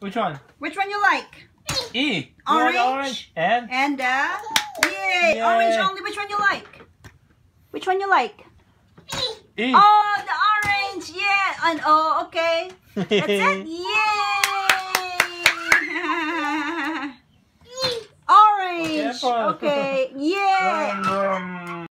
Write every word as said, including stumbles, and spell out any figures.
Which one? Which one you like? E. Orange. Orange. And? And uh, yay. Yay. Orange only. Which one you like? Which one you like? E. Oh, the orange. Yeah. And oh, okay. That's it. Yay. Orange. Careful. Okay. Yeah.